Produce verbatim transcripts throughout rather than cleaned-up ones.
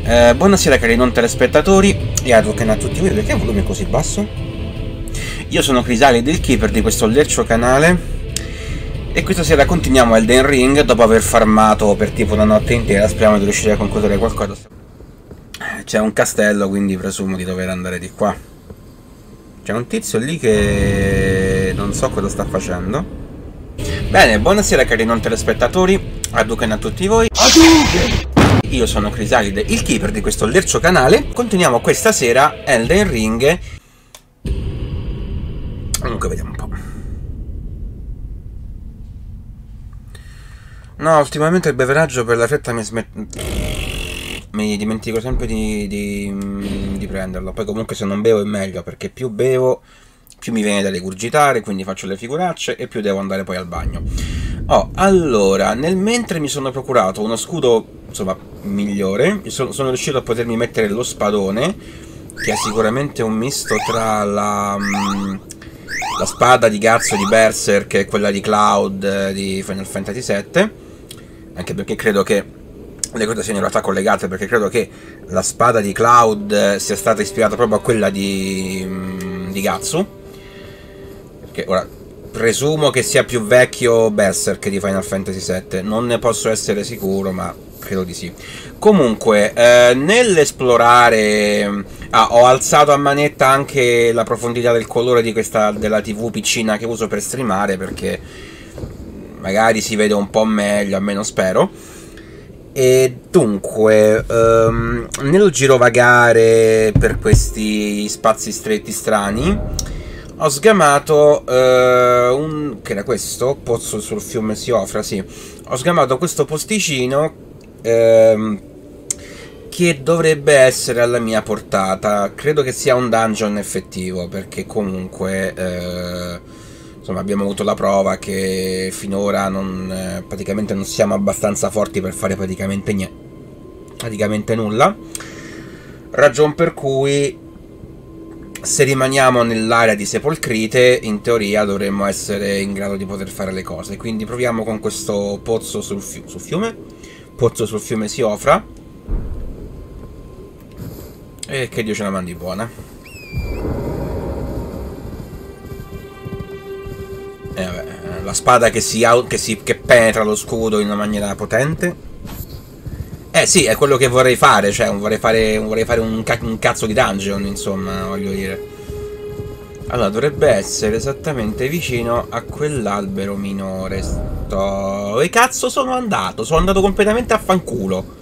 Eh, buonasera cari non telespettatori e advocati a tutti voi. Perché il volume è così basso? Io sono Crisalide, il keeper di questo lercio canale, e questa sera continuiamo Elden Ring dopo aver farmato per tipo una notte intera. Speriamo di riuscire a concludere qualcosa. C'è un castello, quindi presumo di dover andare di qua. C'è un tizio lì che non so cosa sta facendo. Bene, buonasera cari non telespettatori, advocati a tutti voi. Io sono Crisalide, il keeper di questo lercio canale. Continuiamo questa sera Elden Ring. Comunque vediamo un po'. No, ultimamente il beveraggio per la fretta mi smette. Mi dimentico sempre di, di, di prenderlo. Poi comunque se non bevo è meglio, perché più bevo più mi viene da rigurgitare, quindi faccio le figuracce e più devo andare poi al bagno. Oh, allora, nel mentre mi sono procurato uno scudo, insomma, migliore. Sono, sono riuscito a potermi mettere lo spadone, che è sicuramente un misto tra la, la spada di cazzo di Berserk e quella di Cloud di Final Fantasy sette. Anche perché credo che le cose siano in realtà collegate, perché credo che la spada di Cloud sia stata ispirata proprio a quella di, di Gatsu. Perché ora presumo che sia più vecchio Berserk di Final Fantasy sette, non ne posso essere sicuro, ma credo di sì. Comunque, eh, nell'esplorare, ah, ho alzato a manetta anche la profondità del colore di questa della tivù piccina che uso per streamare, perché magari si vede un po' meglio, almeno spero. E dunque, um, nel girovagare per questi spazi stretti strani, ho sgamato uh, un... che era questo? Pozzo sul fiume Siofra, sì. Ho sgamato questo posticino uh, che dovrebbe essere alla mia portata. Credo che sia un dungeon effettivo, perché comunque uh, insomma abbiamo avuto la prova che finora non, eh, praticamente non siamo abbastanza forti per fare praticamente niente, praticamente nulla. Ragion per cui, se rimaniamo nell'area di Sepolcrite, in teoria dovremmo essere in grado di poter fare le cose. Quindi proviamo con questo pozzo sul, fi sul fiume, pozzo sul fiume Siofra, e che Dio ce la mandi buona. Eh, vabbè, la spada che si, che si che penetra lo scudo in una maniera potente. Eh sì, è quello che vorrei fare, cioè vorrei fare, vorrei fare un, ca un cazzo di dungeon, insomma, voglio dire. Allora, dovrebbe essere esattamente vicino a quell'albero minore. Sto... Dove cazzo sono andato? Sono andato completamente a fanculo.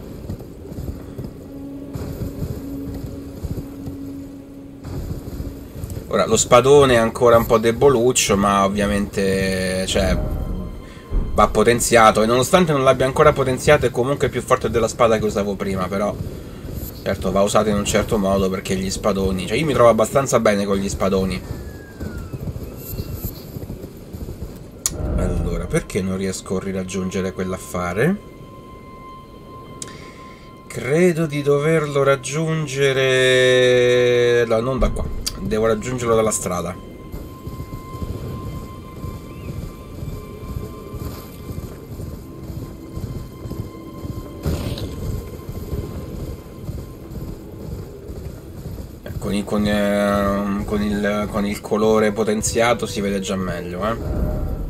Ora, lo spadone è ancora un po' deboluccio, ma ovviamente, cioè, va potenziato. E nonostante non l'abbia ancora potenziato, è comunque più forte della spada che usavo prima, però certo, va usato in un certo modo, perché gli spadoni... Cioè, io mi trovo abbastanza bene con gli spadoni. Allora, perché non riesco a riraggiungere quell'affare? Credo di doverlo raggiungere... No, non da qua. Devo raggiungerlo dalla strada. Con il, con, eh, con, il, con il colore potenziato si vede già meglio, eh.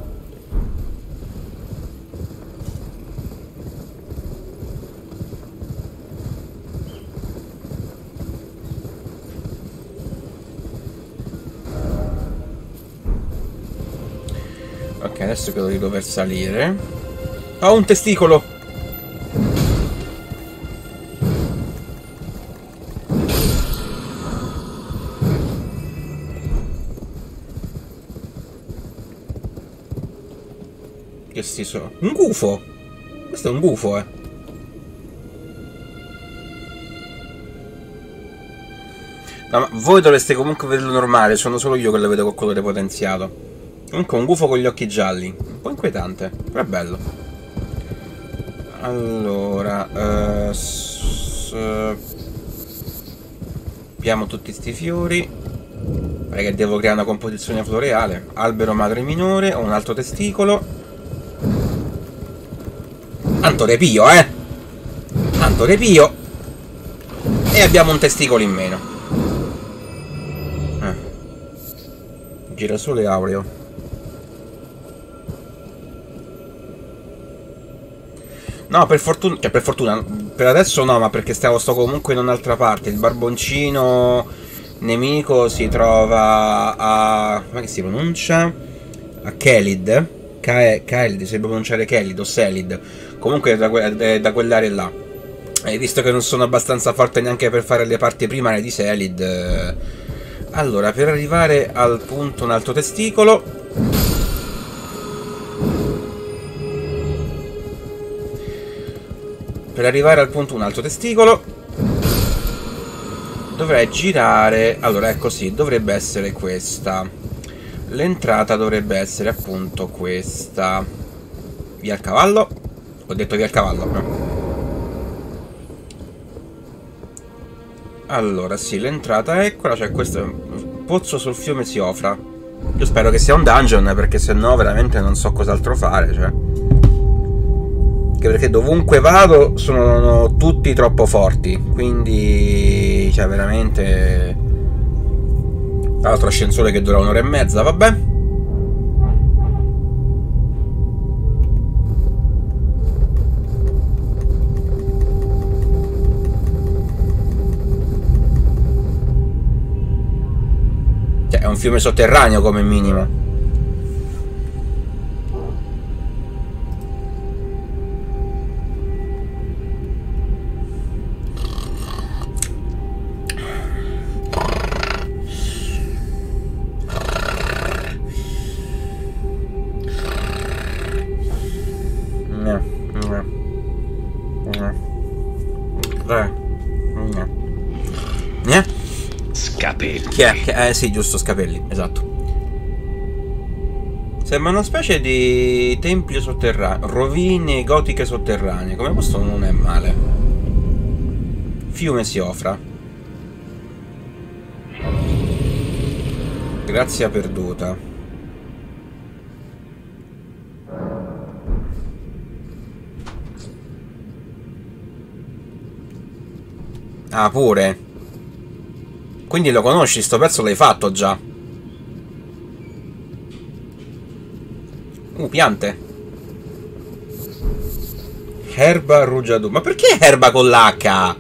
Ok, adesso credo di dover salire. Ho un testicolo! Che si so? Un gufo! Questo è un gufo, eh! No, ma voi dovreste comunque vederlo normale, sono solo io che lo vedo col colore potenziato. Comunque un gufo con gli occhi gialli, un po' inquietante, però è bello. Allora, uh, abbiamo tutti sti fiori. Perché devo creare una composizione floreale. Albero madre minore, ho un altro testicolo. Tanto repio, eh! Tanto repio! E abbiamo un testicolo in meno. Eh. Girasole aureo. No, per fortuna, cioè per fortuna, per adesso no, ma perché stavo sto comunque in un'altra parte. Il barboncino nemico si trova a... come si pronuncia? A Kelid. Kelid, si deve pronunciare Kelid o Selid. Comunque è da, è da quell'area là. E visto che non sono abbastanza forte neanche per fare le parti primarie di Selid, eh... allora, per arrivare al punto un altro testicolo... Per arrivare al punto un altro testicolo dovrei girare. Allora è così, dovrebbe essere questa. L'entrata dovrebbe essere appunto questa. Via il cavallo. Ho detto via il cavallo però. Allora sì, l'entrata eccola. C'è questo pozzo sul fiume Siofra. Io spero che sia un dungeon, perché se no veramente non so cos'altro fare, cioè. Perché dovunque vado sono tutti troppo forti, quindi cioè veramente. Tra l'altro ascensore che dura un'ora e mezza, vabbè. Cioè è un fiume sotterraneo come minimo. Scapelli. Chi è? Che, eh sì, giusto, Scapelli, esatto. Sembra una specie di tempio sotterraneo, rovine gotiche sotterranee. Come questo non è male. Fiume Siofra. Grazia perduta. Ah, pure. Quindi lo conosci, sto pezzo l'hai fatto già. Uh, piante. Erba rugiadu. Ma perché erba con l'H?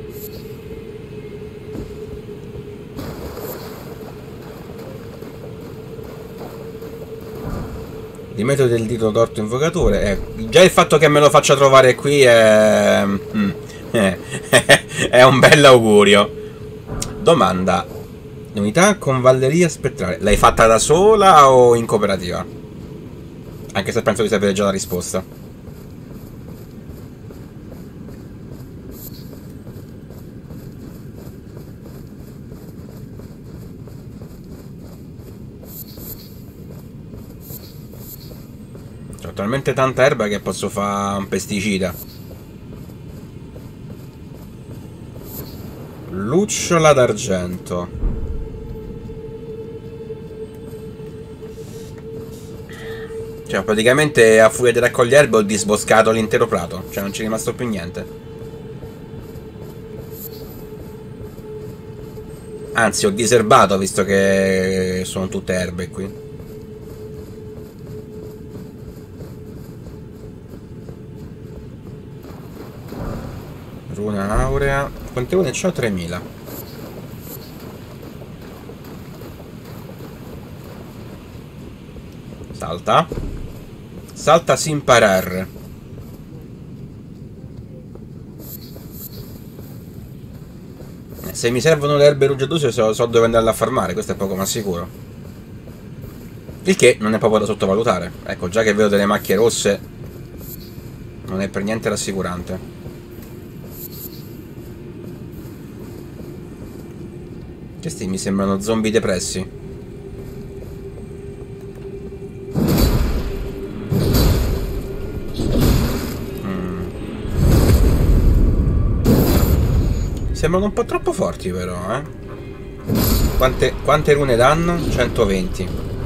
Il metodo del dito torto invocatore. Eh, già il fatto che me lo faccia trovare qui è... Mm. È un bel augurio. Domanda. Unità con Valleria spettrale. L'hai fatta da sola o in cooperativa? Anche se penso di sapere già la risposta. C'ho talmente tanta erba che posso fare un pesticida. Lucciola d'argento. Cioè praticamente a furia di raccogliere erbe ho disboscato l'intero prato. Cioè non c'è rimasto più niente. Anzi ho diserbato, visto che sono tutte erbe qui. Runa aurea. Quante rune c'ho? tremila. Salta. Salta sin parar. Se mi servono le erbe rugiadose so, so dove andarle a farmare. Questo è poco ma sicuro. Il che non è proprio da sottovalutare. Ecco, già che vedo delle macchie rosse, non è per niente rassicurante. Questi mi sembrano zombie depressi. Mm. Sembrano un po' troppo forti però, eh. Quante, quante rune danno? centoventi.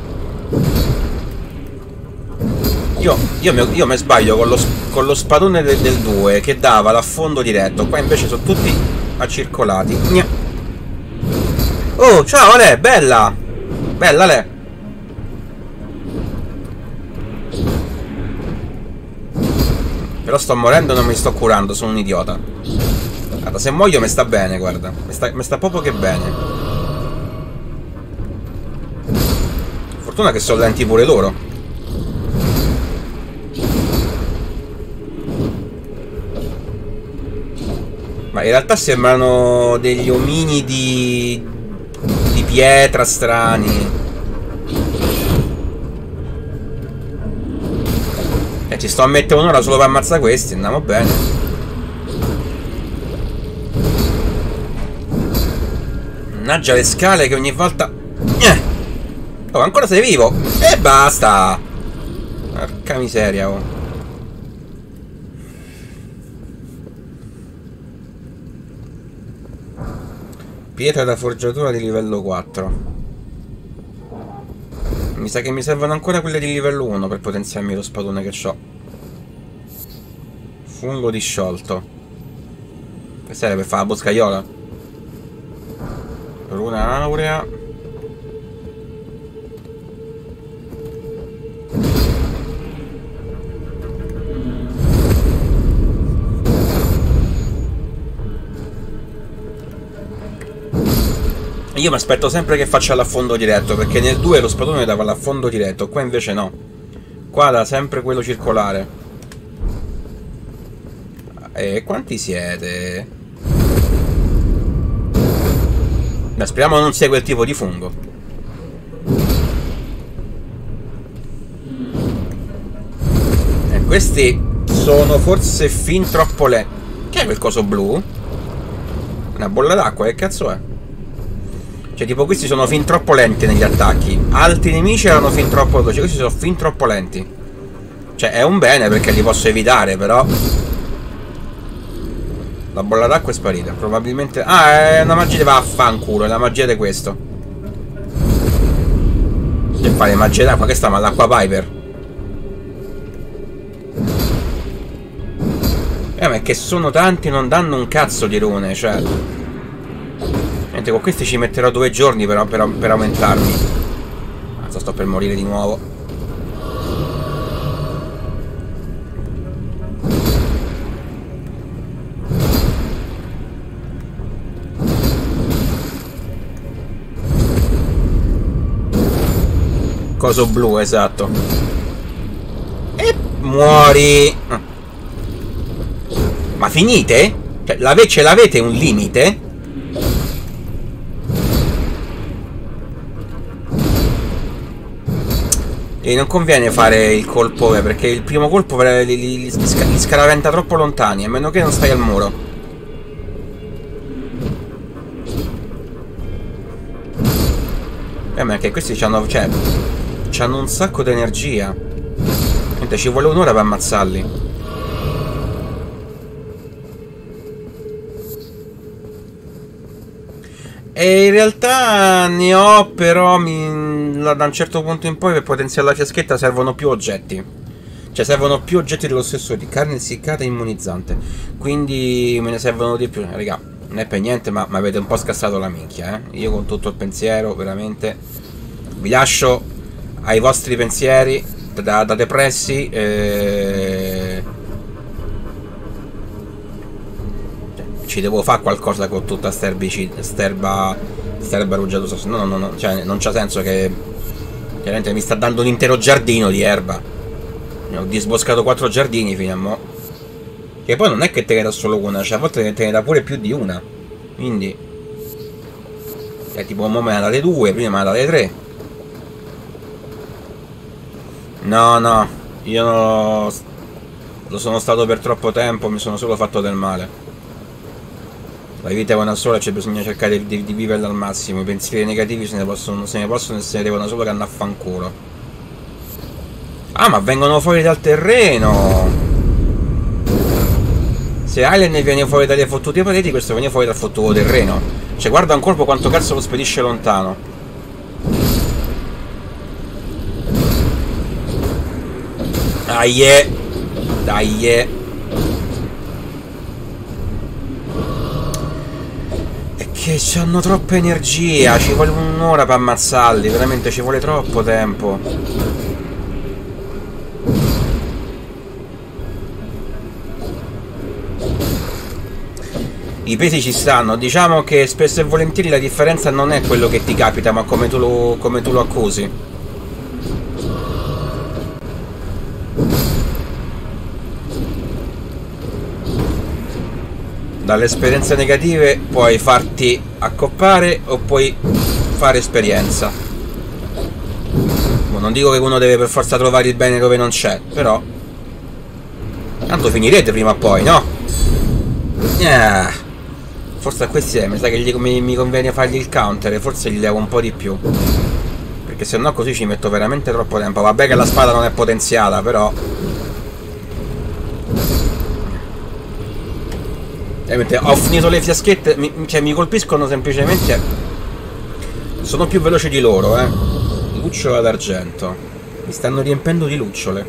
Io, io, mi, io mi sbaglio con lo, con lo spadone del, del due che dava l'affondo diretto. Qua invece sono tutti... accircolati. Gna. Oh, ciao Ale, bella! Bella Ale! Però sto morendo e non mi sto curando, sono un idiota. Guarda, se muoio mi sta bene, guarda. Mi sta, mi sta proprio che bene. Fortuna che sono lenti pure loro. Ma in realtà sembrano degli ominidi di pietra strani. E ci sto a mettere un'ora solo per ammazzare questi, andiamo bene. Mannaggia le scale che ogni volta... Oh, ancora sei vivo! E basta! Porca miseria, oh. Pietra da forgiatura di livello quattro. Mi sa che mi servono ancora quelle di livello uno per potenziarmi lo spadone che ho. Fungo disciolto. Che serve per fare la boscaiola? Runa aurea. Io mi aspetto sempre che faccia l'affondo diretto, perché nel due lo spadone dava l'affondo diretto, qua invece no. Qua dà sempre quello circolare. E quanti siete? Beh, speriamo non sia quel tipo di fungo. E questi sono forse fin troppo lenti. Che è quel coso blu? Una bolla d'acqua, che cazzo è? Cioè, tipo, questi sono fin troppo lenti negli attacchi. Altri nemici erano fin troppo veloci. Questi sono fin troppo lenti. Cioè, è un bene perché li posso evitare, però... La bolla d'acqua è sparita. Probabilmente... Ah, è una magia di vaffanculo. È la magia di questo. Che fare magia d'acqua? Che sta ma l'acqua Piper? Eh, ma è che sono tanti, non danno un cazzo di rune, cioè... Niente, con questi ci metterò due giorni per, per, per aumentarmi. Mazza, sto per morire di nuovo. Coso blu, esatto. E muori. Ma finite? Cioè, l'ave- ce l'avete un limite? E non conviene fare il colpo, perché il primo colpo li, li, li, li scaraventa troppo lontani, a meno che non stai al muro. Eh, ma che questi c'hanno, cioè, c'hanno un sacco di energia. Niente, ci vuole un'ora per ammazzarli. E in realtà ne ho, però mi, da un certo punto in poi per potenziare la fiaschetta servono più oggetti. Cioè servono più oggetti dello stesso di carne essiccata e immunizzante. Quindi me ne servono di più. Raga, non è per niente, ma mi avete un po' scassato la minchia, eh. Io con tutto il pensiero, veramente. Vi lascio ai vostri pensieri da, da depressi. Eh... Ci devo fare qualcosa con tutta sta erbicida, sterba, sterba rugiadosa, se no, no, no, cioè, non c'ha senso che chiaramente mi sta dando un intero giardino di erba. Ne ho disboscato quattro giardini fino a mo'. Che poi non è che te ne dà solo una, cioè a volte te ne dà pure più di una. Quindi è tipo, mo me ne date due, prima me ne date tre. No, no, io non lo sono stato per troppo tempo, mi sono solo fatto del male. La vita è una sola, c'è bisogno cercare di, di, di viverla al massimo. I pensieri negativi se ne possono, se ne possono e se ne devono solo che andare a fanculo. Ah, ma vengono fuori dal terreno! Se Alien viene fuori dalle fottute pareti, questo viene fuori dal fottuto terreno. Cioè, guarda un colpo quanto cazzo lo spedisce lontano. Dai, eh! Dai, eh! Che c'hanno troppa energia, ci vuole un'ora per ammazzarli, veramente ci vuole troppo tempo. I pesi ci stanno, diciamo che spesso e volentieri la differenza non è quello che ti capita, ma come tu lo, come tu lo accusi. Dalle esperienze negative puoi farti accoppare o puoi fare esperienza. Non dico che uno deve per forza trovare il bene dove non c'è, però tanto finirete prima o poi, no? Yeah. Forse a questi eh, mi sa che gli, mi, mi conviene fargli il counter, forse gli levo un po' di più, perché se no così ci metto veramente troppo tempo. Vabbè che la spada non è potenziata, però ho finito le fiaschette, mi, cioè mi colpiscono semplicemente. Sono più veloce di loro, eh. Lucciola d'argento. Mi stanno riempendo di lucciole.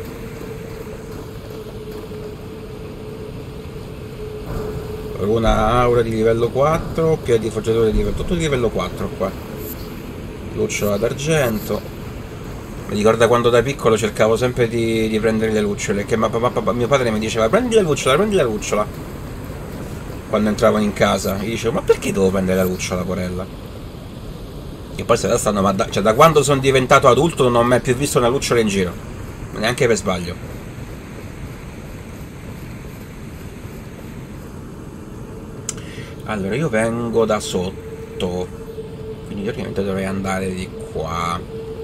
Una aura di livello quattro, piedi di forgiatore di livello, tutto di livello quattro qua. Lucciola d'argento. Mi ricorda quando da piccolo cercavo sempre di, di prendere le lucciole, che ma, ma, ma, mio padre mi diceva prendi la lucciola, prendi la lucciola. Quando entravano in casa, gli dicevo ma perché devo prendere la lucciola, porella? E poi se la stanno, ma da, cioè da quando sono diventato adulto non ho mai più visto una lucciola in giro, neanche per sbaglio. Allora io vengo da sotto, quindi teoricamente dovrei andare di qua.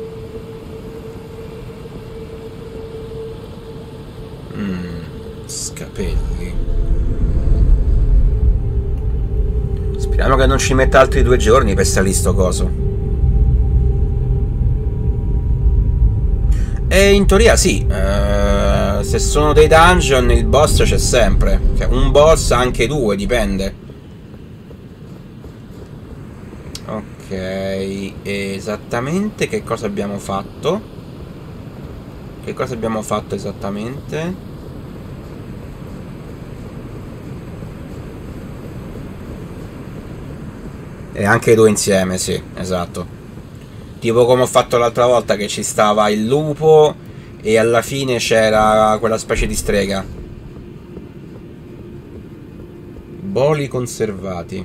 Mm, scapelli. Speriamo che non ci metta altri due giorni per salire sto coso. E in teoria sì, uh, se sono dei dungeon il boss c'è sempre, cioè un boss, anche due, dipende. Ok, esattamente che cosa abbiamo fatto? Che cosa abbiamo fatto esattamente? E anche due insieme, sì, esatto. Tipo come ho fatto l'altra volta, che ci stava il lupo e alla fine c'era quella specie di strega. Boli conservati.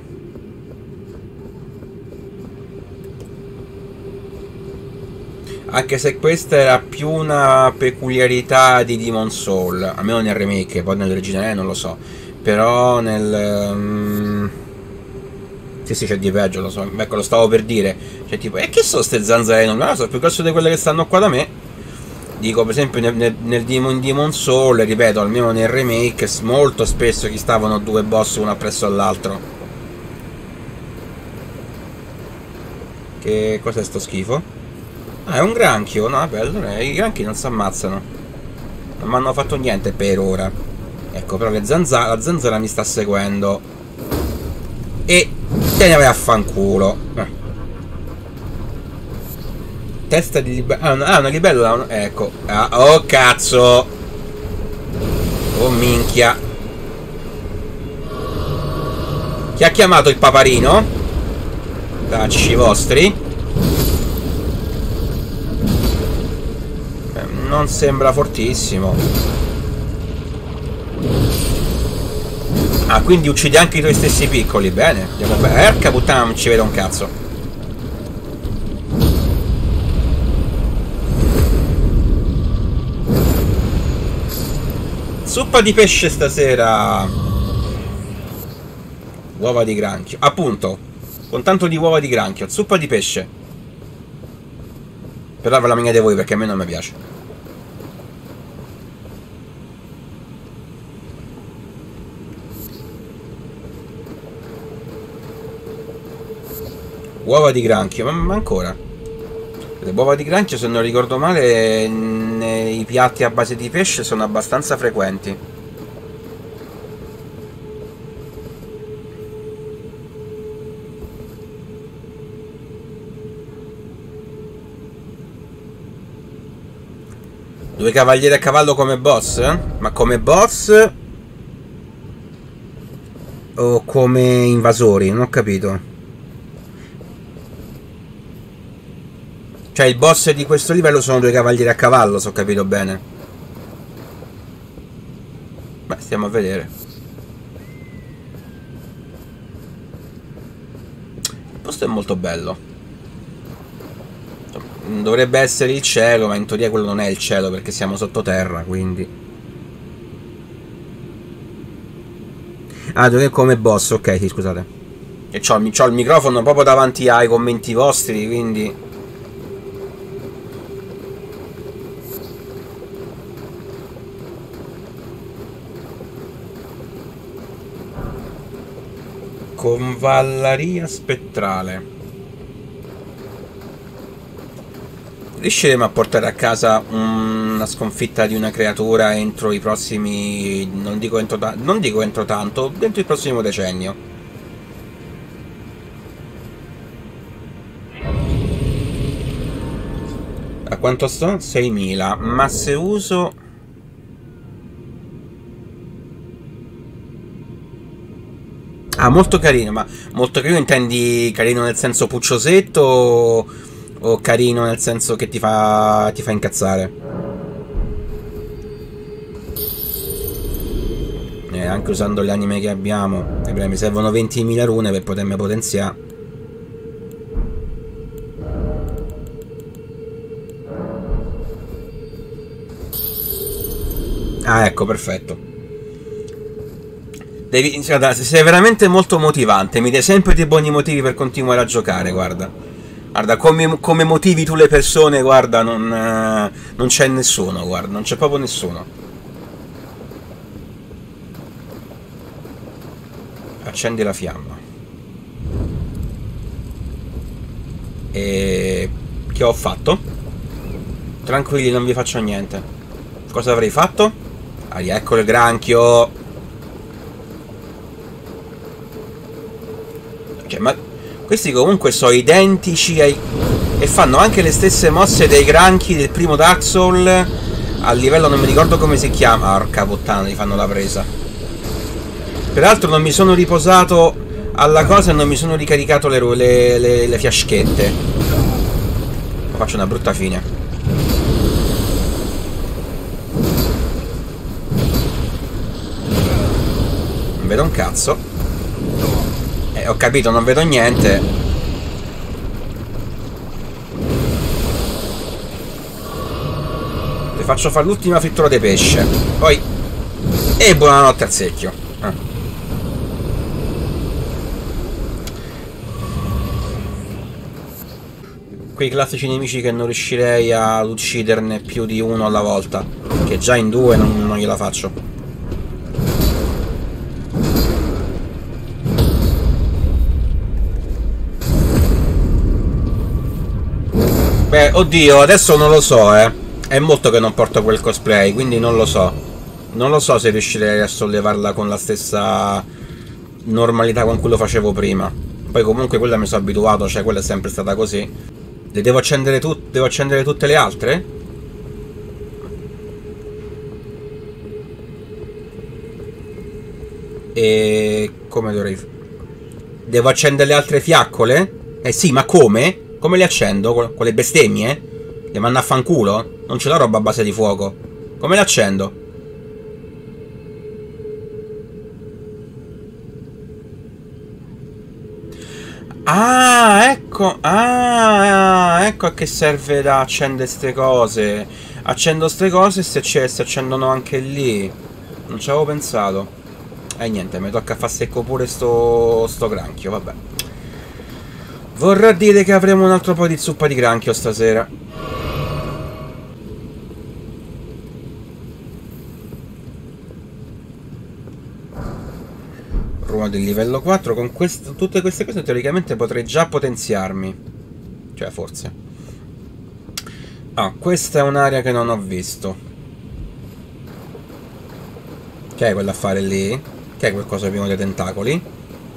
Anche se questa era più una peculiarità di Demon Soul, almeno nel remake, poi nell'originale non lo so. Però nel... Um... Sì, sì, c'è di peggio, lo so. Ecco, lo stavo per dire. Cioè, tipo, e che sono ste zanzare? Non lo so, più grosse di quelle che stanno qua da me. Dico, per esempio, nel, nel, nel Demon, Demon Soul, ripeto, almeno nel remake, molto spesso chi stavano due boss uno appresso all'altro. Che cos'è sto schifo? Ah, è un granchio. No, vabbè, allora i granchi non si ammazzano. Non mi hanno fatto niente per ora. Ecco, però le zanzara, la zanzara mi sta seguendo. E te ne vai a fanculo. Eh. Testa di libella. Ah, una, ah, una libella. Una... Ecco. Ah, oh cazzo. Oh minchia. Chi ha chiamato il paparino? Cacci vostri. Eh, non sembra fortissimo. Ah, quindi uccidi anche i tuoi stessi piccoli. Bene, andiamo bene. Erca puttana, non ci vedo un cazzo. Zuppa di pesce stasera. Uova di granchio. Appunto, con tanto di uova di granchio. Zuppa di pesce. Però ve la mangiate voi perché a me non mi piace. Uova di granchio, ma, ma ancora? Le uova di granchio, se non ricordo male, nei piatti a base di pesce sono abbastanza frequenti. Due cavalieri a cavallo come boss? Ma come boss? O come invasori? Non ho capito. Cioè il boss di questo livello sono due cavalieri a cavallo, se ho capito bene. Beh, stiamo a vedere. Il posto è molto bello. Dovrebbe essere il cielo, ma in teoria quello non è il cielo perché siamo sottoterra, quindi... Ah, dove come boss, ok, sì, scusate. E c'ho il, c'ho il microfono proprio davanti ai commenti vostri, quindi... Convallaria spettrale. Riusciremo a portare a casa una sconfitta di una creatura entro i prossimi... Non dico entro, non dico entro tanto, dentro il prossimo decennio. A quanto sto? seimila. Ma se uso... Ah, molto carino, ma molto carino intendi carino nel senso pucciosetto o, o carino nel senso che ti fa, ti fa incazzare? Eh, anche usando le anime che abbiamo, eh, mi servono ventimila rune per potermi potenziare. Ah, ecco, perfetto. Devi, guarda, sei veramente molto motivante, mi dai sempre dei buoni motivi per continuare a giocare, guarda. Guarda, come, come motivi tu le persone, guarda, non, eh, non c'è nessuno, guarda, non c'è proprio nessuno. Accendi la fiamma. E... che ho fatto? Tranquilli, non vi faccio niente. Cosa avrei fatto? Ah, ecco il granchio. Cioè, ma questi comunque sono identici ai... e fanno anche le stesse mosse dei granchi del primo Dark Souls. A livello non mi ricordo come si chiama. Porca puttana, gli fanno la presa. Peraltro non mi sono riposato alla cosa e non mi sono ricaricato le, le, le, le fiaschette. Faccio una brutta fine. Non vedo un cazzo. Eh, ho capito, non vedo niente. Ti faccio fare l'ultima frittura di pesce. Poi... e buonanotte al secchio. Ah. Quei classici nemici che non riuscirei ad ucciderne più di uno alla volta. Che già in due non, non gliela faccio. Beh, oddio, adesso non lo so, eh. È molto che non porto quel cosplay, quindi non lo so. Non lo so se riuscirei a sollevarla con la stessa normalità con cui lo facevo prima. Poi comunque quella mi sono abituato, cioè quella è sempre stata così. Le devo accendere tutte? Devo accendere tutte le altre? E... come dovrei... devo accendere le altre fiaccole? Eh sì, ma come? Come le accendo? Con le bestemmie? Le mando a fanculo? Non c'è la roba a base di fuoco. Come le accendo? Ah, ecco. Ah, ecco a che serve da accendere ste cose. Accendo ste cose e se c'è, si accendono anche lì. Non ci avevo pensato. E eh, niente, mi tocca far secco pure sto, sto granchio, vabbè. Vorrà dire che avremo un altro po' di zuppa di granchio stasera. Runa del livello quattro. Con questo, tutte queste cose teoricamente potrei già potenziarmi. Cioè, forse. Ah, questa è un'area che non ho visto. Che è quell'affare lì? Che è quel coso pieno dei tentacoli?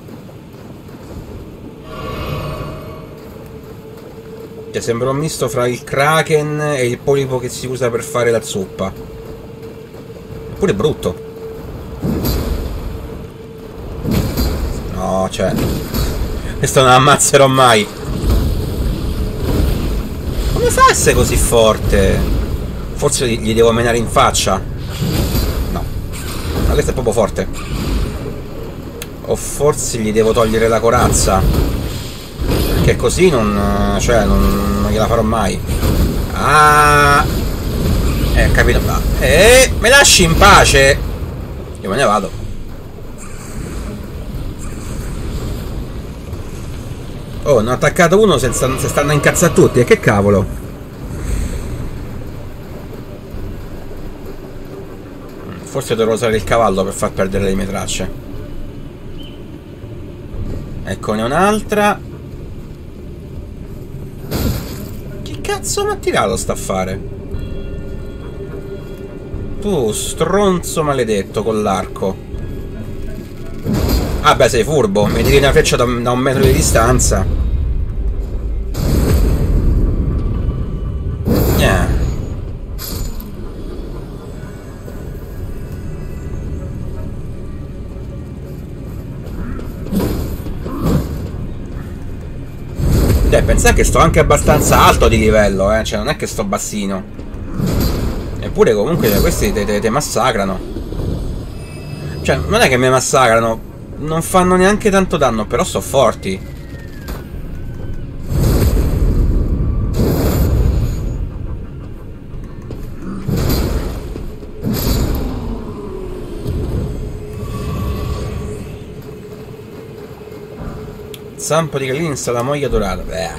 Cioè, sembra un misto fra il kraken e il polipo che si usa per fare la zuppa. Eppure è brutto. No, cioè... questo non ammazzerò mai. Come Come fa a essere così forte? Forse gli devo menare in faccia? No. Ma questo è proprio forte. O forse gli devo togliere la corazza? Perché così non... cioè non, non gliela farò mai. Ah! Eh, capito? Eh, me lasci in pace! Io me ne vado. Oh, ne ho attaccato uno senza, se stanno a incazzare tutti. E che cavolo? Forse dovrò usare il cavallo per far perdere le mie tracce. Eccone un'altra. Che cazzo mi ha tirato sta a fare? Tu, stronzo maledetto con l'arco. Ah beh, sei furbo, mi tiri una freccia da, da un metro di distanza. Yeah. Cioè, pensate che sto anche abbastanza alto di livello, eh, cioè non è che sto bassino. Eppure comunque questi te, te, te massacrano. Cioè, non è che mi massacrano. Non fanno neanche tanto danno, però sono forti. Zampo di gallina in salamoia dorata. Beh.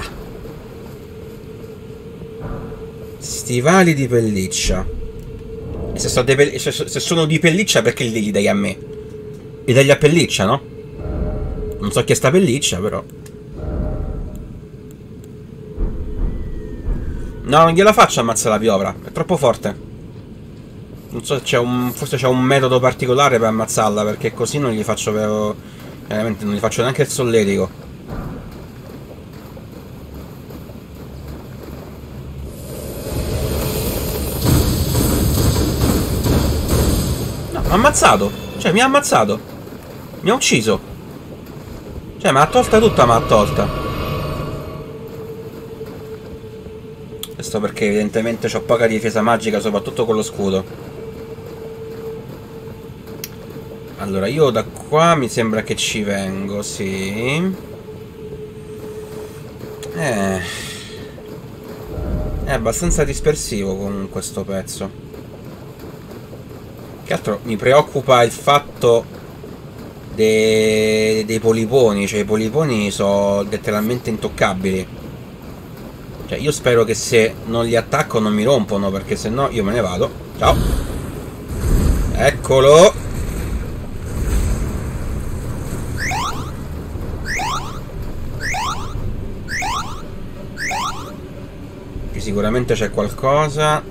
Stivali di pelliccia. E se, so pe se sono di pelliccia, perché li dai a me? Li dagli a pelliccia, no? Non so chi è sta pelliccia, però. No, non gliela faccio ammazzare la piovra. È troppo forte. Non so se c'è un... forse c'è un metodo particolare per ammazzarla, perché così non gli faccio... Per... veramente non gli faccio neanche il solletico. No, mi ha ammazzato. Cioè, mi ha ammazzato. Mi ha ucciso. Cioè, mi ha tolta tutta, mi ha tolta. Questo perché evidentemente ho poca difesa magica, soprattutto con lo scudo. Allora, io da qua mi sembra che ci vengo, sì. Eh... È abbastanza dispersivo comunque sto pezzo. Che altro mi preoccupa il fatto... Dei, dei poliponi, cioè i poliponi sono letteralmente intoccabili. Cioè io spero che se non li attacco non mi rompono, perché se no io me ne vado. Ciao. Eccolo. Qui sicuramente c'è qualcosa.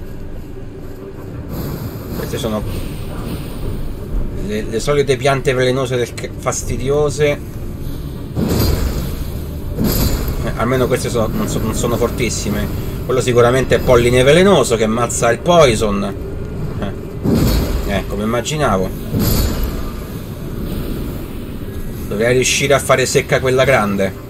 Queste sono Le, le solite piante velenose del fastidiose. Eh, almeno queste so, non, so, non sono fortissime. Quello sicuramente è polline velenoso che ammazza il poison. Eh, eh come immaginavo. Dovrei riuscire a fare secca quella grande.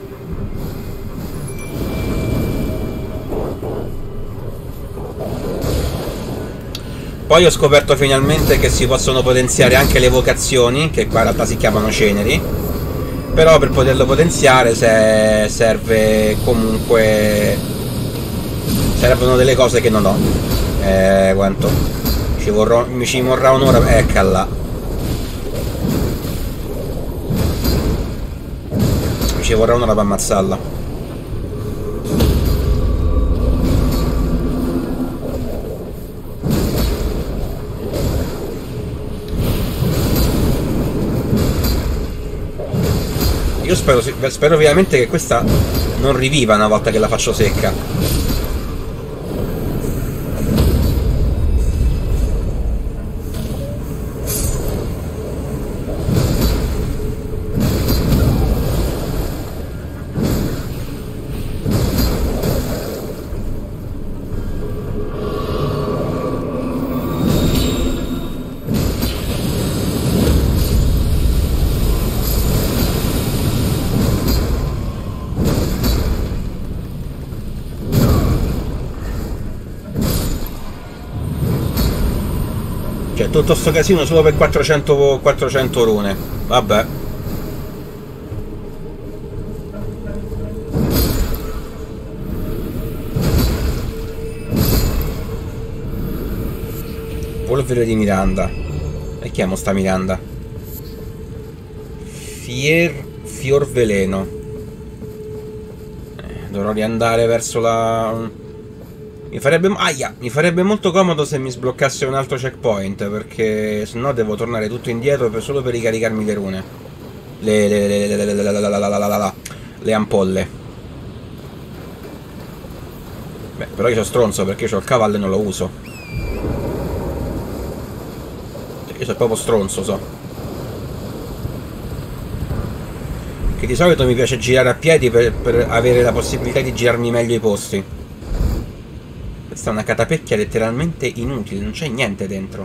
Poi ho scoperto finalmente che si possono potenziare anche le vocazioni, che qua in realtà si chiamano ceneri. Però per poterlo potenziare se serve comunque... servono delle cose che non ho. Eh, quanto? Ci vorrò, mi ci vorrà un'ora... Ecca là. Mi ci vorrà un'ora per ammazzarla. Io spero, spero ovviamente che questa non riviva una volta che la faccio secca. Cioè, tutto sto casino solo per quattrocento, quattrocento rune. Vabbè. Polvere di Miranda. E chiamo sta Miranda? Fier... Fiorveleno. Eh, dovrò riandare verso la... Mi farebbe... Aia! Mi farebbe molto comodo se mi sbloccasse un altro checkpoint, perché sennò devo tornare tutto indietro per, solo per ricaricarmi le rune. Le... Le... Le... Le... Le... Le... Le... Le... Le ampolle. Beh, però io sono stronzo perché ho il cavallo e non lo uso. Io sono proprio stronzo, so. Che di solito mi piace girare a piedi per, per avere la possibilità di girarmi meglio i posti. Questa è una catapecchia letteralmente inutile, non c'è niente dentro.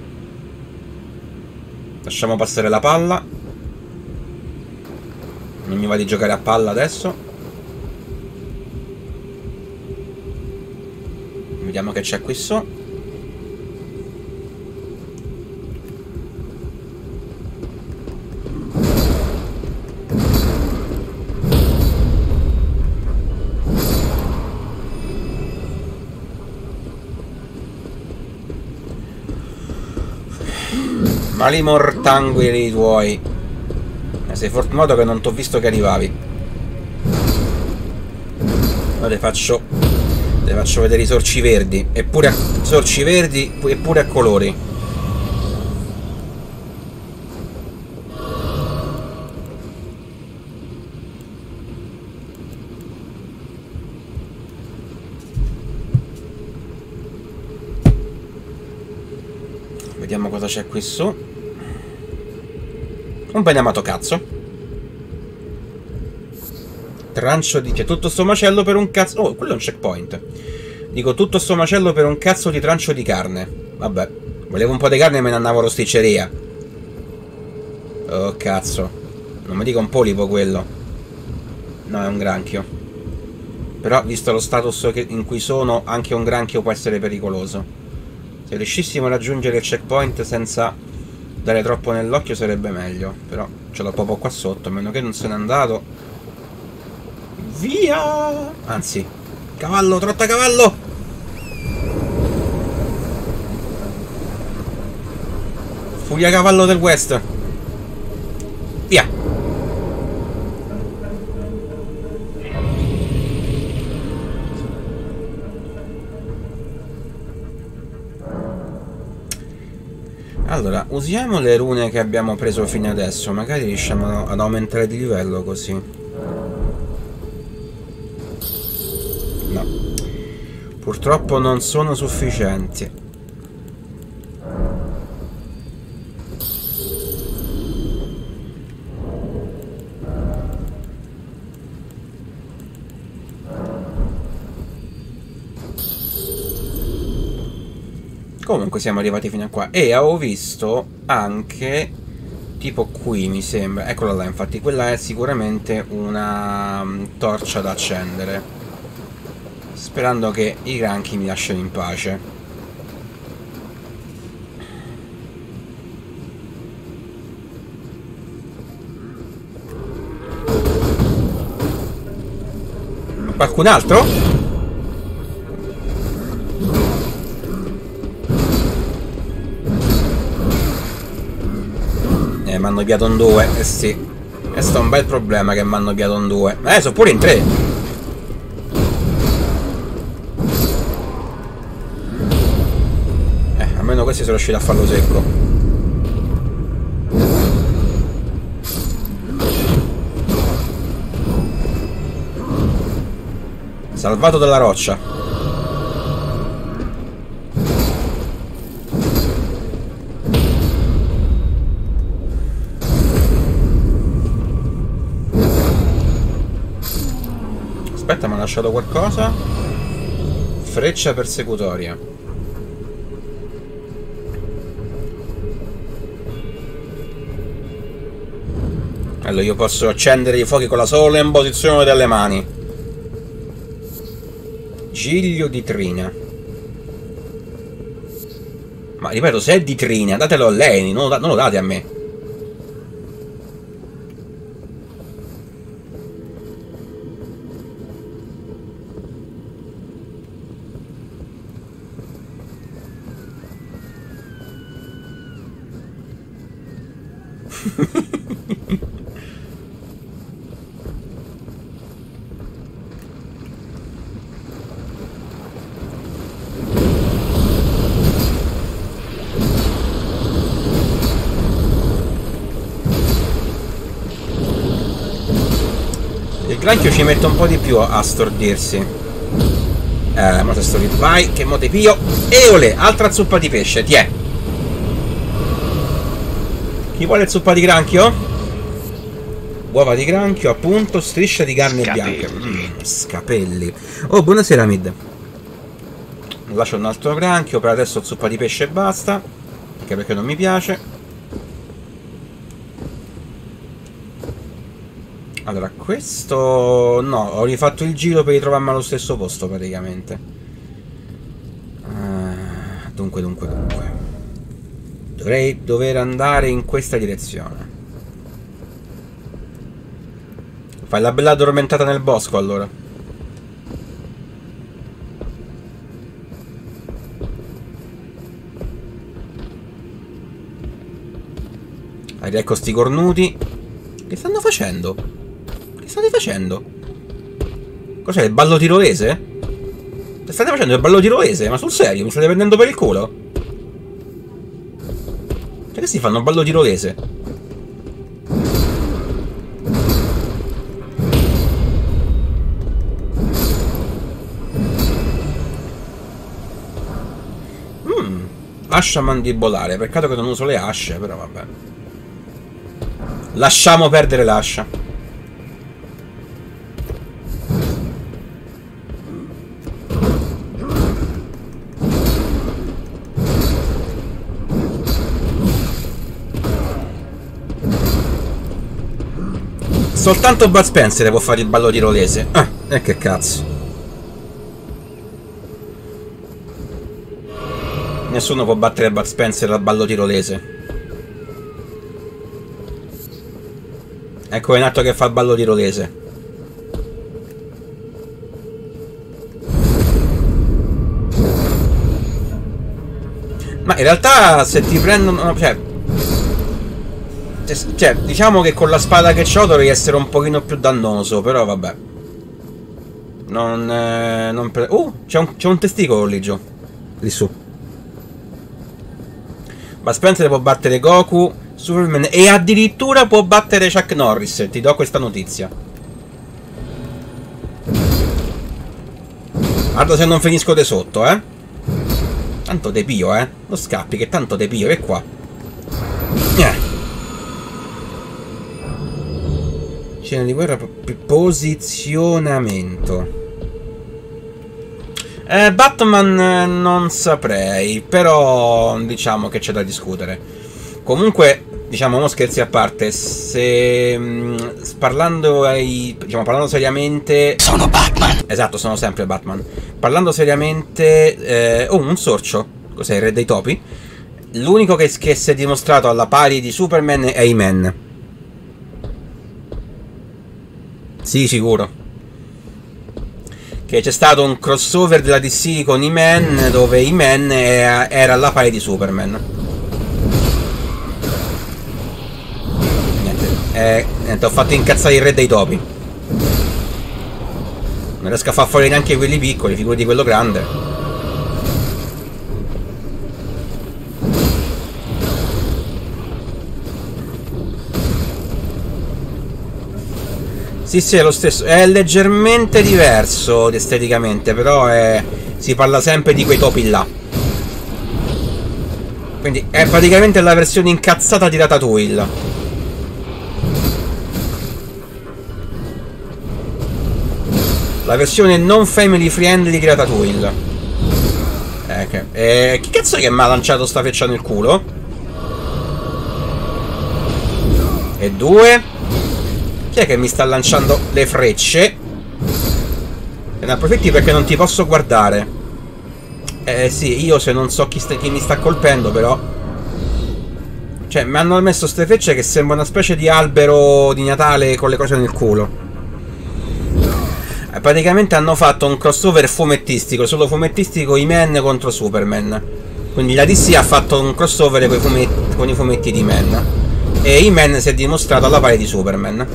Lasciamo passare la palla. Non mi va di giocare a palla adesso. Vediamo che c'è qui su. Mali mortanguili tuoi. Sei fortunato che non t'ho visto che arrivavi. Ora le faccio le faccio vedere i sorci verdi. Eppure a sorci verdi eppure a colori. Vediamo cosa c'è qui su. Un ben amato cazzo. Trancio di... C'è tutto sto macello per un cazzo... Oh, quello è un checkpoint. Dico tutto sto macello per un cazzo di trancio di carne. Vabbè. Volevo un po' di carne e me ne andavo a rosticceria. Oh, cazzo. Non mi dica un polipo quello. No, è un granchio. Però, visto lo status in cui sono, anche un granchio può essere pericoloso. Se riuscissimo a raggiungere il checkpoint senza dare troppo nell'occhio sarebbe meglio. Però ce l'ho proprio qua sotto, a meno che non se n'è andato. Via! Anzi, cavallo, trotta cavallo! Furia cavallo del West. Via! Allora, usiamo le rune che abbiamo preso fino adesso. Magari riusciamo ad aumentare di livello così. No. Purtroppo non sono sufficienti. Comunque siamo arrivati fino a qua. E avevo visto anche, tipo qui mi sembra, eccola là, infatti quella è sicuramente una um, torcia da accendere. Sperando che i granchi mi lasciano in pace. Qualcun altro? Eh, mi hanno piato in due, eh sì. Questo è un bel problema che mi hanno piato in due. Ma adesso pure in tre. Eh, almeno questi sono riusciti a farlo secco. Salvato dalla roccia. Aspetta, mi ha lasciato qualcosa. Freccia persecutoria. Allora io posso accendere i fuochi con la sola imposizione delle mani. Giglio di trina. Ma ripeto, se è di Trina, datelo a lei, non lo, da non lo date a me. Il granchio ci mette un po' di più a stordirsi. Eh, ma se stordi, vai, che mo te pio. E olè, altra zuppa di pesce, tiè. Chi vuole il zuppa di granchio? Uova di granchio, appunto, striscia di carne bianca. Mm, scapelli. Oh, buonasera, Mid. Lascio un altro granchio, per adesso zuppa di pesce e basta. Anche perché non mi piace. Allora, questo... no, ho rifatto il giro per ritrovarmi allo stesso posto, praticamente. Uh, dunque, dunque, dunque. Dovrei dover andare in questa direzione. Fai la bella addormentata nel bosco, allora. Ah, ecco sti cornuti. Che stanno facendo? Che state facendo? Cos'è, il ballo tiroese? Che state facendo il ballo tiroese? Ma sul serio? Mi state prendendo per il culo? Cioè che si fanno il ballo tiroese? Mmm, ascia mandibolare. Peccato che non uso le asce, però vabbè. Lasciamo perdere l'ascia. Soltanto Bud Spencer può fare il ballo tirolese. Ah, e che cazzo. Nessuno può battere Bud Spencer al ballo tirolese. Ecco Renato che fa il ballo tirolese. Ma in realtà se ti prendono... Cioè, cioè diciamo che con la spada che c'ho dovrei essere un pochino più dannoso. Però vabbè. Non... Eh, non pre... Uh, c'è un, c'è un testicolo lì giù. Lì su. Ma Spencer può battere Goku, Superman e addirittura può battere Chuck Norris. Ti do questa notizia. Guarda se non finisco de sotto, eh. Tanto te pio, eh. Non scappi che tanto te pio. E qua. Eh. Scena di guerra, posizionamento. Eh, Batman eh, non saprei, però diciamo che c'è da discutere. Comunque, diciamo, non scherzi a parte, se mh, parlando ai, diciamo, parlando seriamente... Sono Batman. Esatto, sono sempre Batman. Parlando seriamente... Eh, oh, un sorcio. Cos'è, il re dei topi? L'unico che, che si è dimostrato alla pari di Superman è He-Man. Sì, sicuro. Che c'è stato un crossover della D C con He-Man, dove He-Man era alla pari di Superman. Niente, eh, niente, ho fatto incazzare il re dei topi. Non riesco a far fuori neanche quelli piccoli, figurati quello grande. Sì, sì, è lo stesso. È leggermente diverso esteticamente, però è... si parla sempre di quei topi là. Quindi è praticamente la versione incazzata di Ratatouille. La versione non family friendly di Ratatouille. Eh, che... eh, chi cazzo è che mi ha lanciato sta freccia nel culo? E due... Chi è che mi sta lanciando le frecce? E ne approfitti perché non ti posso guardare. Eh sì, io se non so chi, sta, chi mi sta colpendo, però. Cioè, mi hanno messo ste frecce che sembra una specie di albero di Natale con le cose nel culo. Eh, praticamente hanno fatto un crossover fumettistico, solo fumettistico He-Man contro Superman. Quindi la D C ha fatto un crossover con i fumetti, con i fumetti di He-Man. E He-Man si è dimostrato alla pari di Superman.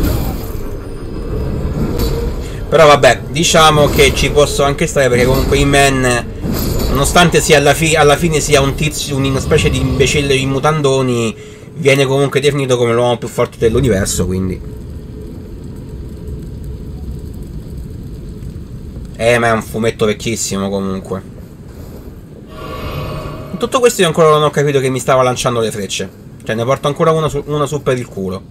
Però vabbè, diciamo che ci posso anche stare perché comunque He-Man, nonostante sia alla, fi alla fine sia un tizio, una specie di imbecille in mutandoni, viene comunque definito come l'uomo più forte dell'universo, quindi. Eh, ma è un fumetto vecchissimo comunque. In tutto questo io ancora non ho capito che mi stava lanciando le frecce. Cioè ne porto ancora una su, una su per il culo.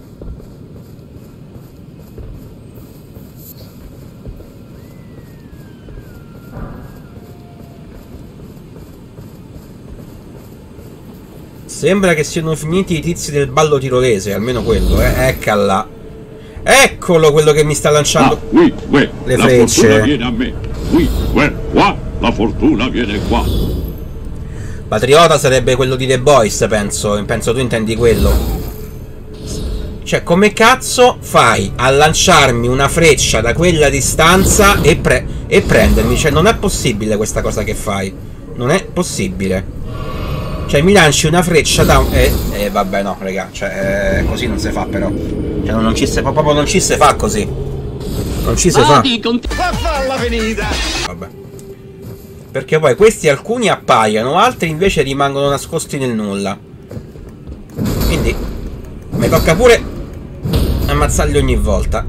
Sembra che siano finiti i tizi del ballo tirolese, almeno quello, eh. Eccola. Eccolo quello che mi sta lanciando. Ah, qui, qui, le la frecce. fortuna viene a me. Qui, qui, qua, la fortuna viene qua. Patriota sarebbe quello di The Boys, penso. Penso tu intendi quello. Cioè, come cazzo fai a lanciarmi una freccia da quella distanza e, pre e prendermi? Cioè, non è possibile questa cosa che fai. Non è possibile. Cioè mi lanci una freccia da un... E eh, eh, vabbè no raga, cioè eh, così non si fa però. Cioè non ci si fa, proprio non ci si fa così. Non ci si fa. Falla finita. Vabbè. Perché poi questi alcuni appaiono, altri invece rimangono nascosti nel nulla. Quindi mi tocca pure ammazzarli ogni volta.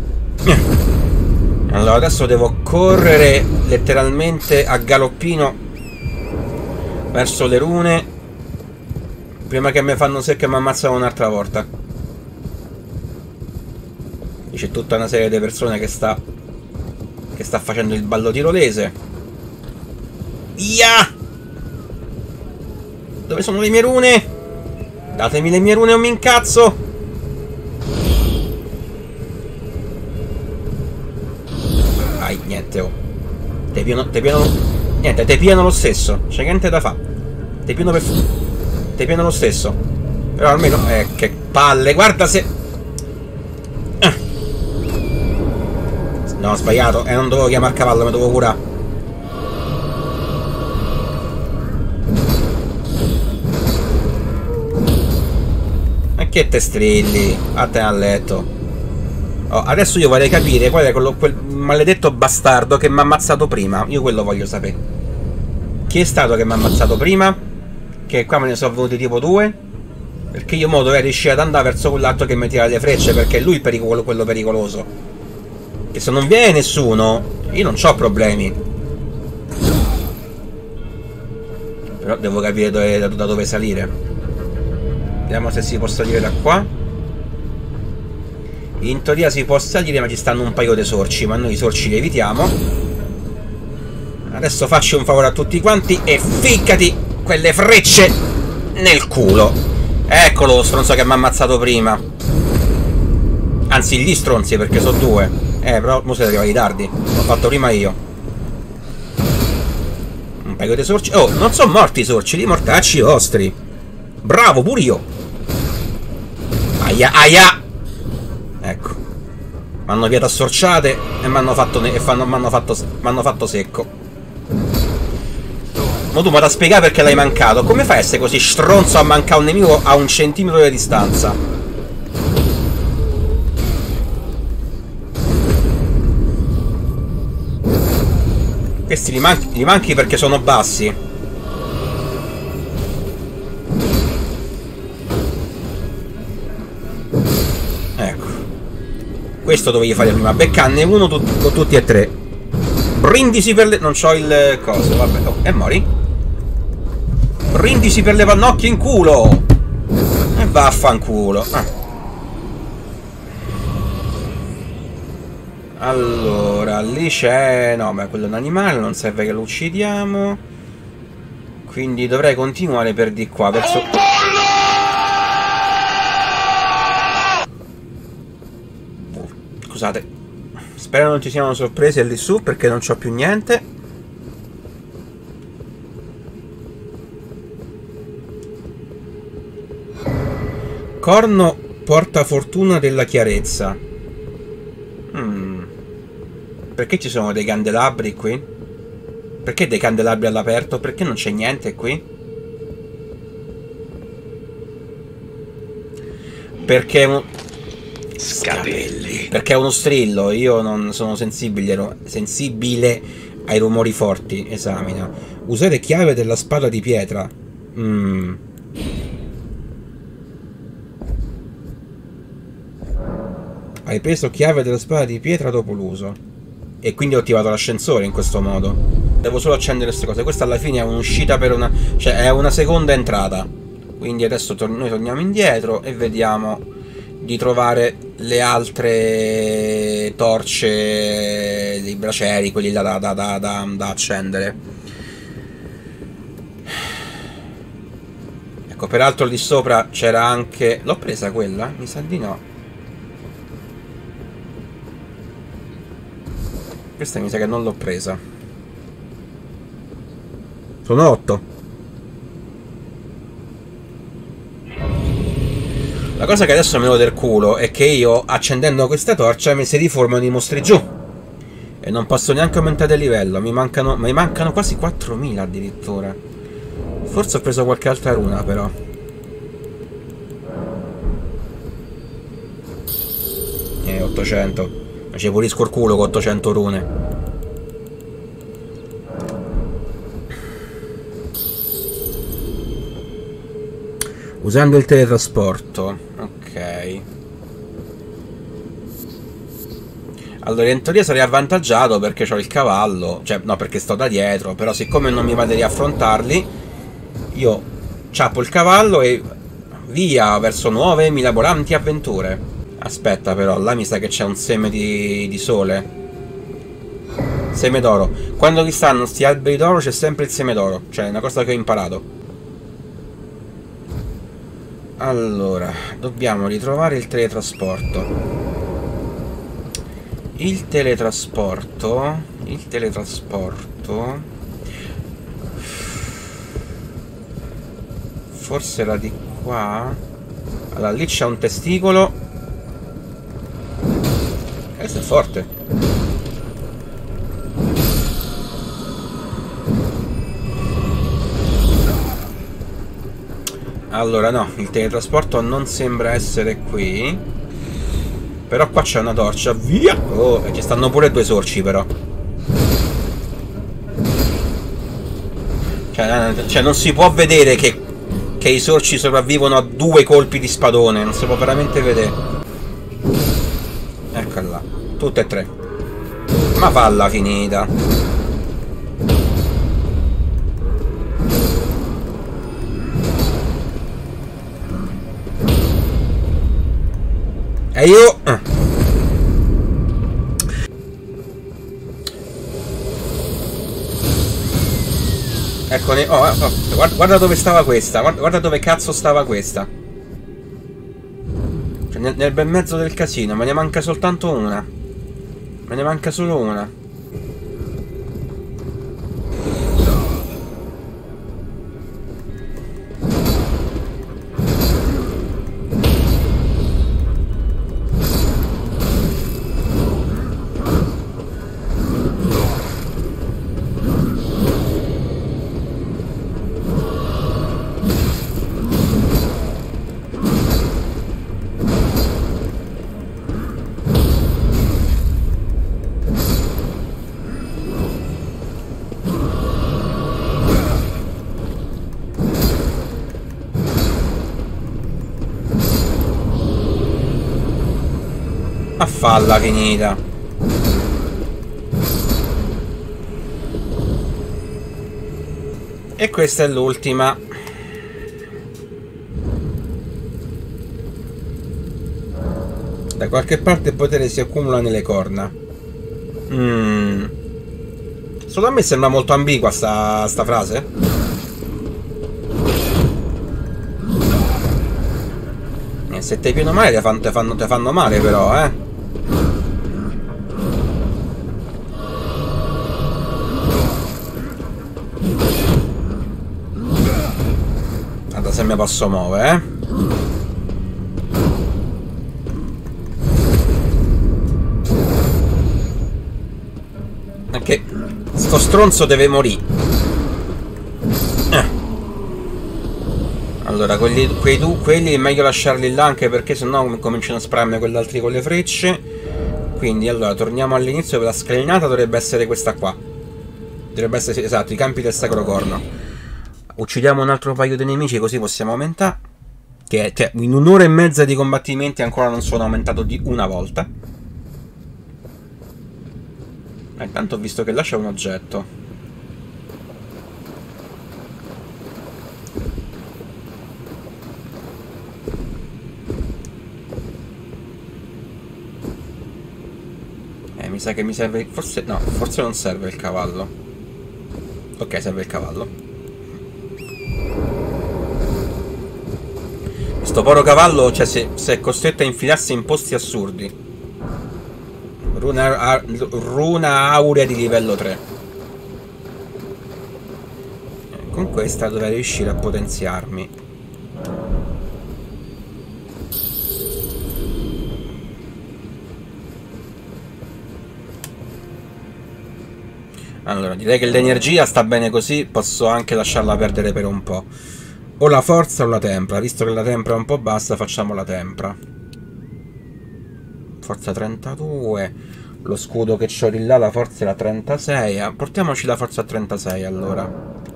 Allora adesso devo correre letteralmente a galoppino verso le rune prima che mi fanno secco e mi ammazzano un'altra volta. C'è tutta una serie di persone che sta che sta facendo il ballo tirolese. Ia! Dove sono le mie rune? Datemi le mie rune o mi incazzo. Vai, niente oh. Te piano, te piano, niente, te piano lo stesso. C'è niente da fa. Te piano per Te piano lo stesso. Però almeno eh, che palle. Guarda se eh. No, ho sbagliato. E eh, non dovevo chiamare cavallo, mi dovevo curare. Ma che te strilli? Vattene a letto. Oh, adesso io vorrei capire qual è quello, quel maledetto bastardo che mi ha ammazzato prima. Io quello voglio sapere. Chi è stato che mi ha ammazzato prima? Che qua me ne sono venuti tipo due. Perché io mo dovrei riuscire ad andare verso quell'altro che mi tira le frecce. Perché è lui il pericolo, quello pericoloso. Che se non viene nessuno, io non ho problemi. Però devo capire dove, da, da dove salire. Vediamo se si può salire da qua. In teoria si può salire, ma ci stanno un paio di sorci. Ma noi i sorci li evitiamo. Adesso facci un favore a tutti quanti e ficcati quelle frecce nel culo. Eccolo lo stronzo che mi ha ammazzato prima. Anzi gli stronzi, perché sono due. Eh però mo siete arrivati tardi. L'ho fatto prima io. Un paio di sorci. Oh, non sono morti i sorci, li mortacci vostri. Bravo, pure io. Aia, aia. Ecco. Mi hanno piato a sorciate e mi hanno fatto, e fanno, m'hanno fatto, m'hanno fatto secco. Ma tu mi da spiegare perché l'hai mancato. Come fai a essere così stronzo a mancare un nemico a un centimetro di distanza? Questi li, man li manchi perché sono bassi. Ecco. Questo dovevi fare prima. Beccanne uno tu con tutti e tre. Brindisi per le... Non c'ho il coso, vabbè. Oh, e mori. Brindisi per le pannocchie in culo. E vaffanculo. Ah. Allora, lì c'è... No, ma quello è un animale, non serve che lo uccidiamo. Quindi dovrei continuare per di qua, verso... Scusate. Spero non ci siano sorprese lì su, perché non c'ho più niente. Corno porta fortuna della chiarezza. Hmm. Perché ci sono dei candelabri qui? Perché dei candelabri all'aperto? Perché non c'è niente qui? Perché un... Scapelli. Perché è uno strillo. Io non sono sensibile, sensibile ai rumori forti. Esamina. Usare chiave della spada di pietra. Mm. Hai preso chiave della spada di pietra dopo l'uso. E quindi ho attivato l'ascensore in questo modo. Devo solo accendere queste cose. Questa alla fine è un'uscita per una... cioè è una seconda entrata. Quindi adesso tor noi torniamo indietro e vediamo di trovare le altre torce, i bracieri, quelli là da, da, da, da, da accendere. Ecco, peraltro lì sopra c'era anche... L'ho presa quella? Mi sa di no. Questa mi sa che non l'ho presa. Sono otto. La cosa che adesso mi do del culo è che io, accendendo questa torcia, mi si riformano i mostri giù. E non posso neanche aumentare il livello. Mi mancano, mi mancano quasi quattromila addirittura. Forse ho preso qualche altra runa, però. Eh, ottocento. Ma ci pulisco il culo con ottocento rune. Usando il teletrasporto. Ok. Allora in teoria sarei avvantaggiato perché ho il cavallo. Cioè no, perché sto da dietro. Però siccome non mi va di riaffrontarli, io ciappo il cavallo e via verso nuove milaboranti avventure. Aspetta però, là mi sa che c'è un seme di, di sole. Seme d'oro. Quando vi stanno sti alberi d'oro c'è sempre il seme d'oro. Cioè è una cosa che ho imparato. Allora, dobbiamo ritrovare il teletrasporto. Il teletrasporto. Il teletrasporto. Forse era di qua. Allora, lì c'è un testicolo. Questo è forte. Allora no, il teletrasporto non sembra essere qui. Però qua c'è una torcia. Via! Oh, e ci stanno pure due sorci però. Cioè, cioè non si può vedere che, che i sorci sopravvivono a due colpi di spadone. Non si può veramente vedere. Eccola là, tutte e tre. Ma palla finita. E io ah. Eccone. Oh, oh, guarda, guarda dove stava questa. Guarda, guarda dove cazzo stava questa. Nel, nel bel mezzo del casino. Me ne manca soltanto una. Me ne manca solo una. A falla finita. E questa è l'ultima. Da qualche parte il potere si accumula nelle corna. Mm. Solo a me sembra molto ambigua sta, sta frase. E se te pieno male te fanno, te fanno, te fanno male però, eh. Guarda se mi posso muovere, eh. stronzo deve morire. Eh. Allora, quelli, quei tu, quelli è meglio lasciarli là, anche perché sennò cominciano a spararmi quell'altri con le frecce. Quindi, allora, torniamo all'inizio. La scalinata dovrebbe essere questa qua. Dovrebbe essere, esatto, i campi del Sacro Corno. Uccidiamo un altro paio di nemici, così possiamo aumentare. Che cioè, in un'ora e mezza di combattimenti ancora non sono aumentato di una volta. Ma intanto ho visto che là c'è un oggetto. Eh, mi sa che mi serve... Forse... No, forse non serve il cavallo. Ok, serve il cavallo. Sto poro cavallo, cioè, se, se è costretto a infilarsi in posti assurdi. Runa, a, runa aurea di livello tre. Con questa dovrei riuscire a potenziarmi. Allora, direi che l'energia sta bene così, posso anche lasciarla perdere per un po'. O la forza o la tempra. Visto che la tempra è un po' bassa, facciamo la tempra. Forza trentadue. Lo scudo che c'ho di là, la forza è la trentasei. Portiamoci la forza a trentasei allora.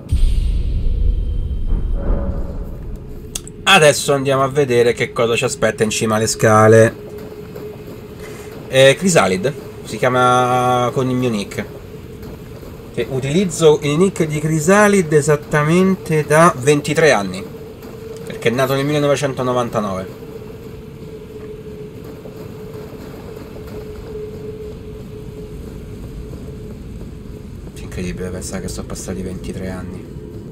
Adesso andiamo a vedere che cosa ci aspetta in cima alle scale. eh, Chrysalid si chiama con il mio nick. E utilizzo il nick di Chrysalid esattamente da ventitré anni, perché è nato nel millenovecentonovantanove. Incredibile pensare che sono passati ventitré anni.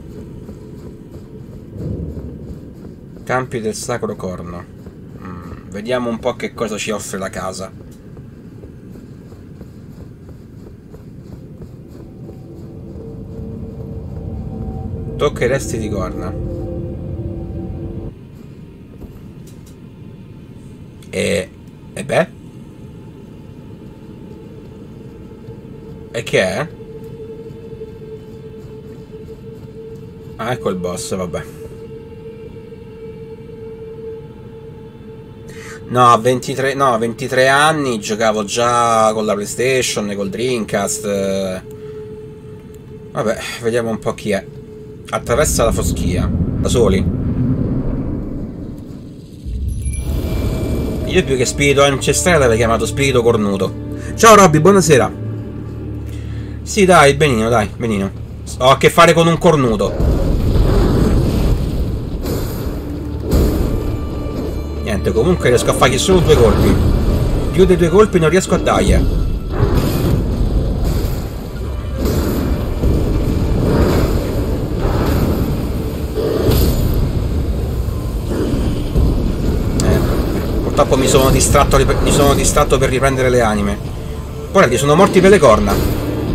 Campi del Sacro Corno. mm, Vediamo un po' che cosa ci offre la casa. Tocca i resti di corna. E... E beh? E che è? Ah, ecco il boss, vabbè. No, ventitré, no, ventitré anni, giocavo già con la PlayStation, col Dreamcast. Vabbè, vediamo un po' chi è. Attraversa la foschia. Da soli. Io più che spirito ancestrale l'avevo chiamato spirito cornuto. Ciao Robby, buonasera. Sì, dai, benino, dai, benino. Ho a che fare con un cornuto. Niente, comunque riesco a fargli solo due colpi. Più dei due colpi non riesco a dargli. Eh, purtroppo mi sono distratto, mi sono distratto per riprendere le anime. Guarda, sono morti per le corna.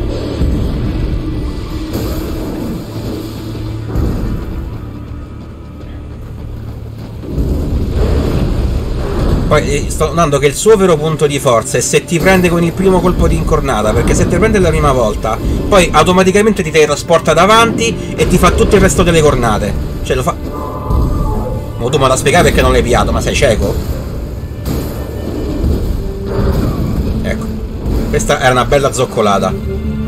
Poi sto notando che il suo vero punto di forza è se ti prende con il primo colpo di incornata, perché se ti prende la prima volta, poi automaticamente ti teletrasporta davanti e ti fa tutto il resto delle cornate. Cioè lo fa... Ma tu me la spiegare perché non l'hai piato, ma sei cieco? Ecco. Questa era una bella zoccolata.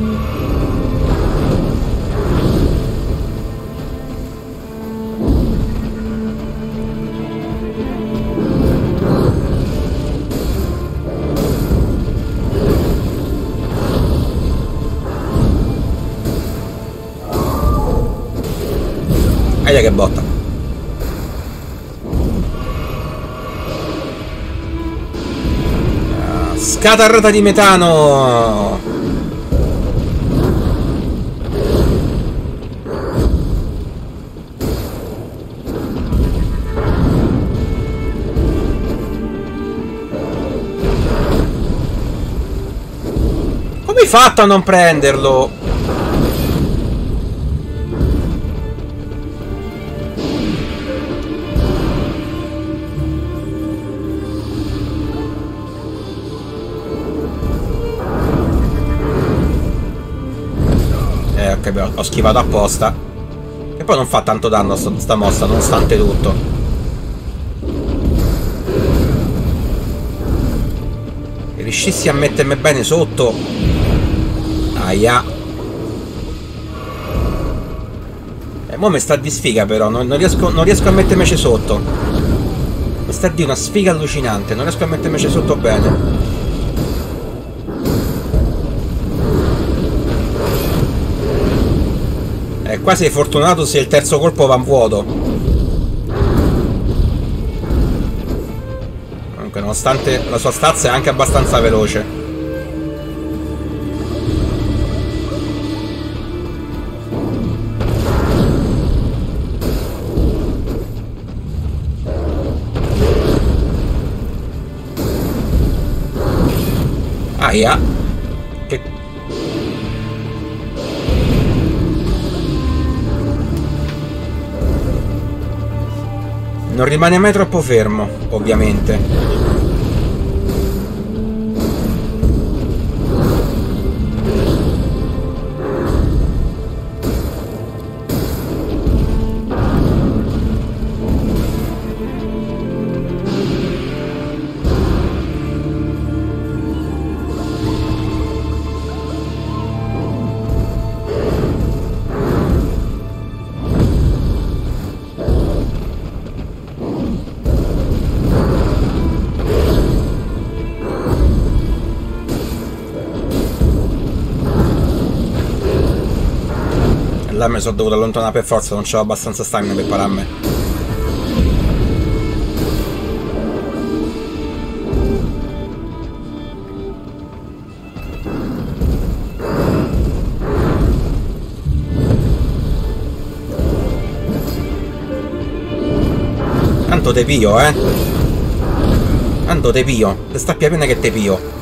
Aia che botta. Ah, scatarrata di metano. Come hai fatto a non prenderlo? Eh, ok, beh, ho schivato apposta. E poi non fa tanto danno sta, sta mossa, nonostante tutto. Se riuscissi a mettermi bene sotto. Aia. E mo mi sta di sfiga però, non, non, riesco, non riesco a mettermici sotto. Mi sta di una sfiga allucinante, non riesco a mettermici sotto bene. È quasi fortunato se il terzo colpo va in vuoto. Comunque, nonostante la sua stazza è anche abbastanza veloce. Aia. Che... Non rimane mai troppo fermo, ovviamente. Là mi sono dovuto allontanare per forza, non c'ho abbastanza stamina per pararmi. Tanto te pio, eh. Tanto te pio. Te sta più bene che te pio.